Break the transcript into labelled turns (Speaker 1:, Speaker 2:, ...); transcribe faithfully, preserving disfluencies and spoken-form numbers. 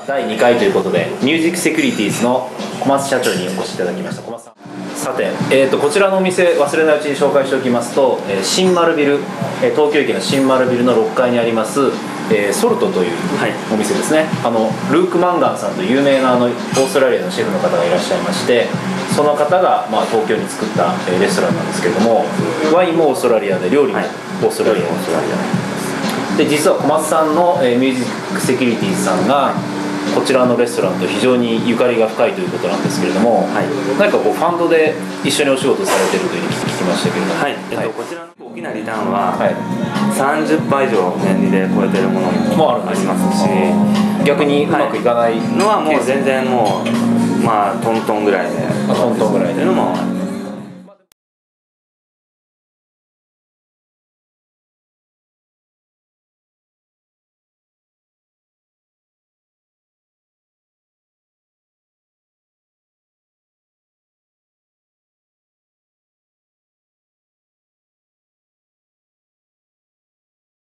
Speaker 1: だいにかいということで、ミュージックセキュリティーズの小松社長にお越しいただきました。小松さん、さて、えー、とこちらのお店、忘れないうちに紹介しておきますと、えー、新丸ビル、えー、東京駅の新丸ビルのろっかいにあります、えー、ソルトというお店ですね、はい、あのルーク・マンガンさんという有名なあのオーストラリアのシェフの方がいらっしゃいまして、その方が、まあ、東京に作った、えー、レストランなんですけれども、ワインもオーストラリアで、料理もオーストラリアで、実は小松さんの、えー、ミュージックセキュリティーズさんがこちらのレストランと非常にゆかりが深いということなんですけれども、はい、何かこうファンドで一緒にお仕事されてるというふうに聞きましたけれども、
Speaker 2: はい、えっと、はい、こちらの大きなリターンは、はい、さんじゅっパー以上年利で超えてるものもありますし、
Speaker 1: 逆にうまくいかない、
Speaker 2: はい、のはもう全然もうまあトントンぐらいで
Speaker 1: トントンぐらいで
Speaker 2: っていうのも